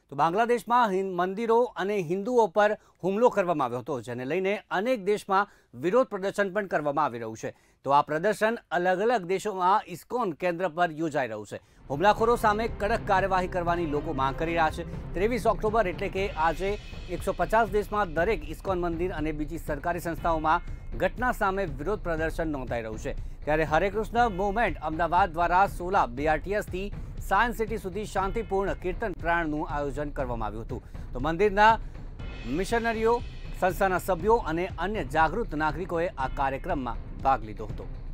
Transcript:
તો બાંગ્લાદેશમાં મંદિરો અને હિન્દુઓ પર હુમલો કરવામાં આવ્યો હતો, જેને લઈને અનેક દેશમાં વિરોધ પ્રદર્શન પણ કરવામાં આવી રહ્યું છે। તો આ પ્રદર્શન અલગ અલગ દેશોમાં ઇસ્કોન કેન્દ્ર પર યોજાઈ રહ્યું છે। હુમલાખોરો સામે કડક કાર્યવાહી કરવાની લોકો માંગ કરી રહ્યા છે। 23 ઓક્ટોબર એટલે કે આજે 150 દેશમાં દરેક ઇસ્કોન મંદિર અને બીજી સરકારી સંસ્થાઓમાં ઘટના સામે વિરોધ પ્રદર્શન નોંધાઈ રહ્યું છે। ત્યારે હરે કૃષ્ણ મૂવમેન્ટ અમદાવાદ દ્વારા 16 BRTSથી સાયન્સ સિટી સુધી શાંતિપૂર્ણ કીર્તન પ્રયાણનું આયોજન કરવામાં આવ્યું હતું। તો મંદિરના મિશનરીઓ, સંસ્થાના સભ્યો અને અન્ય જાગૃત નાગરિકોએ આ કાર્યક્રમમાં ભાગ લીધો હતો।